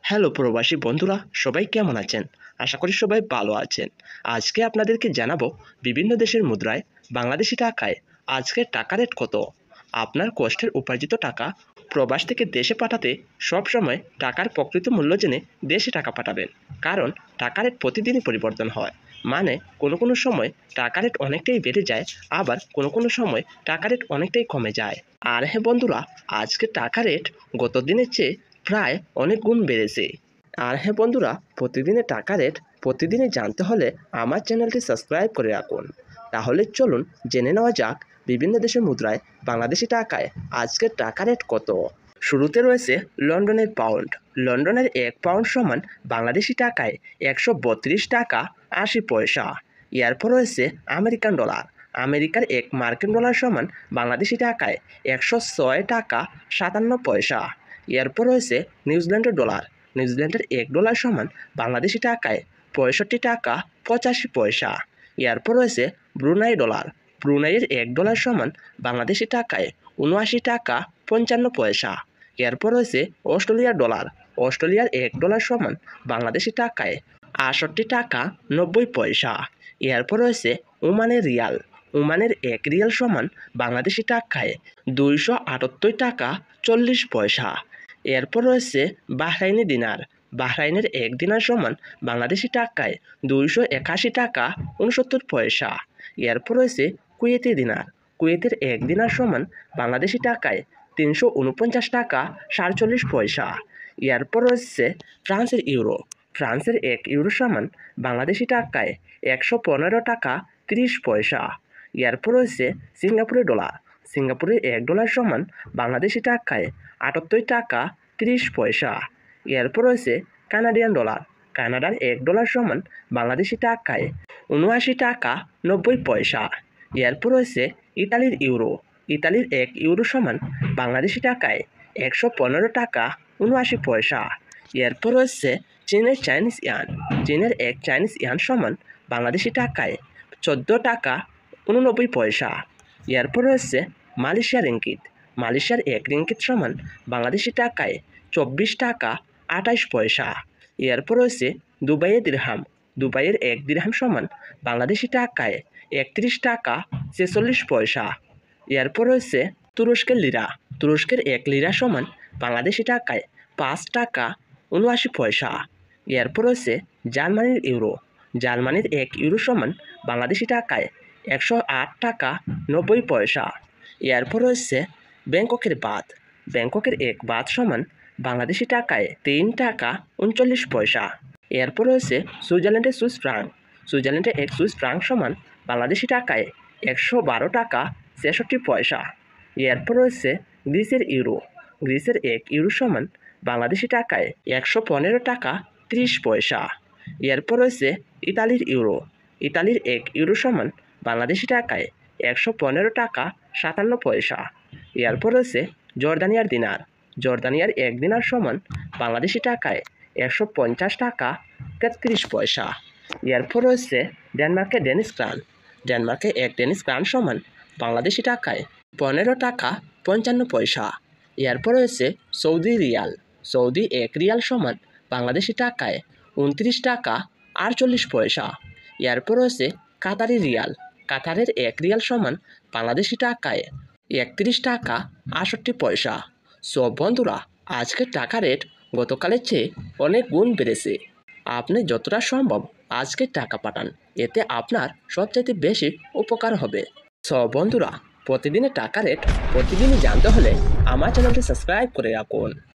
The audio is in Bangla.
হ্যালো প্রবাসী বন্ধুরা, সবাই কেমন আছেন? আশা করি সবাই ভালো আছেন। আজকে আপনাদেরকে জানাবো বিভিন্ন দেশের মুদ্রায় বাংলাদেশি টাকায় আজকের টাকা রেট কত। আপনার কষ্টের উপার্জিত টাকা প্রবাস থেকে দেশে পাঠাতে সবসময় টাকার প্রকৃত মূল্য জেনে দেশে টাকা পাঠাবেন, কারণ টাকা রেট প্রতিদিনই পরিবর্তন হয়। মানে কোনো সময় টাকা রেট অনেকটাই বেড়ে যায়, আবার কোনো সময় টাকা রেট অনেকটাই কমে যায়। আর হ্যাঁ বন্ধুরা, আজকে টাকা রেট গত দিনের চেয়ে প্রায় অনেক গুণ বেড়েছে। আর হ্যাঁ বন্ধুরা, প্রতিদিনের টাকা রেট প্রতিদিনই জানতে হলে আমার চ্যানেলটি সাবস্ক্রাইব করে রাখুন। তাহলে চলুন জেনে নেওয়া যাক বিভিন্ন দেশের মুদ্রায় বাংলাদেশি টাকায় আজকের টাকা রেট কত। শুরুতে রয়েছে লন্ডনের পাউন্ড। লন্ডনের 1 পাউন্ড সমান বাংলাদেশি টাকায় 132 টাকা 80 পয়সা। এরপর রয়েছে আমেরিকান ডলার। আমেরিকার 1 মার্কিন ডলার সমান বাংলাদেশি টাকায় 106 টাকা 57 পয়সা। এরপর রয়েছে নিউজিল্যান্ডের ডলার। নিউজিল্যান্ডের 1 ডলার সমান বাংলাদেশি টাকায় 65 টাকা 85 পয়সা। এরপর রয়েছে ব্রুনাই ডলার। ব্রুনাইয়ের 1 ডলার সমান বাংলাদেশি টাকায় 79 টাকা 55 পয়সা। এরপর রয়েছে অস্ট্রেলিয়ার ডলার। অস্ট্রেলিয়ার 1 ডলার সমান বাংলাদেশি টাকায় 68 টাকা 90 পয়সা। এরপর রয়েছে ওমানের রিয়াল। ওমানের 1 রিয়াল সমান বাংলাদেশি টাকায় 278 টাকা 40 পয়সা। এরপর রয়েছে বাহরাইনি দিনার। বাহরাইনের 1 দিনার সমান বাংলাদেশি টাকায় 281 টাকা 69 পয়সা। এরপর রয়েছে কুয়েতি দিনার। কুয়েতের 1 দিনার সমান বাংলাদেশি টাকায় 349 টাকা 47 পয়সা। এরপর রয়েছে ফ্রান্সের ইউরো। ফ্রান্সের 1 ইউরো সমান বাংলাদেশি টাকায় 115 টাকা 30 পয়সা। এরপর রয়েছে সিঙ্গাপুরের ডলার। সিঙ্গাপুরের 1 ডলার সমান বাংলাদেশি টাকায় 78 টাকা 30 পয়সা। এরপর রয়েছে কানাডিয়ান ডলার। কানাডার 1 ডলার সমান বাংলাদেশি টাকায় 79 টাকা 90 পয়সা। এরপর রয়েছে ইতালির ইউরো। ইতালির 1 ইউরো সমান বাংলাদেশি টাকায় 115 টাকা 79 পয়সা। এরপর রয়েছে চীনের চাইনিজ ইয়ান। চীনের 1 চাইনিজ ইয়ান সমান বাংলাদেশি টাকায় 14 টাকা 89 পয়সা। এরপর রয়েছে মালয়েশিয়ার রিঙ্গিত। মালয়েশিয়ার 1 রিঙ্গিত সমান বাংলাদেশি টাকায় 24 টাকা 28 পয়সা। এরপর রয়েছে দুবাইয়ের দিরহাম। দুবাইয়ের 1 দিরহাম সমান বাংলাদেশি টাকায় 31 টাকা 46 পয়সা। এরপর রয়েছে তুরস্কের লিরা। তুরস্কের 1 লিরা সমান বাংলাদেশি টাকায় 5 টাকা 79 পয়সা। এরপর রয়েছে জার্মানির ইউরো। জার্মানির 1 ইউরো সমান বাংলাদেশি টাকায় 108 টাকা 90 পয়সা। এরপর রয়েছে ব্যাংককের বাত। ব্যাংককের 1 বাত সমান বাংলাদেশি টাকায় 3 টাকা 39 পয়সা। এরপর রয়েছে সুইজারল্যান্ডের সুইস ফ্রাঙ্ক। সুইজারল্যান্ডের 1 সুইস ফ্রাঙ্ক সমান বাংলাদেশি টাকায় 112 টাকা 66 পয়সা। এরপর রয়েছে গ্রিসের ইউরো। গ্রিসের 1 ইউরো সমান বাংলাদেশি টাকায় 115 টাকা 30 পয়সা। এরপর রয়েছে ইতালির ইউরো। ইতালির 1 ইউরো সমান বাংলাদেশি টাকায় 115 টাকা 57 পয়সা। এরপর রয়েছে জর্দানিয়ার দিনার। জর্দানিয়ার 1 দিনার সমান বাংলাদেশি টাকায় 150 টাকা 33 পয়সা। এরপর রয়েছে ডেনমার্কের ডেনিশ ক্রাউন। ডেনমার্কে 1 ডেনিশ ক্রাউন সমান বাংলাদেশি টাকায় 15 টাকা 55 পয়সা। এরপর রয়েছে সৌদি রিয়াল। সৌদি 1 রিয়াল সমান বাংলাদেশি টাকায় 29 টাকা 48 পয়সা। এরপর রয়েছে কাতারি রিয়াল। কাতারের 1 রিয়াল সমান বাংলাদেশি টাকায় 31 টাকা 68 পয়সা। সো বন্ধুরা, আজকের টাকা রেট গতকালের চেয়ে অনেক গুণ বেড়েছে। আপনি যতটা সম্ভব আজকের টাকা পাঠান, এতে আপনার সবচাইতে বেশি উপকার হবে। সো বন্ধুরা, প্রতিদিনের টাকা রেট প্রতিদিনই জানতে হলে আমার চ্যানেলটি সাবস্ক্রাইব করে রাখুন।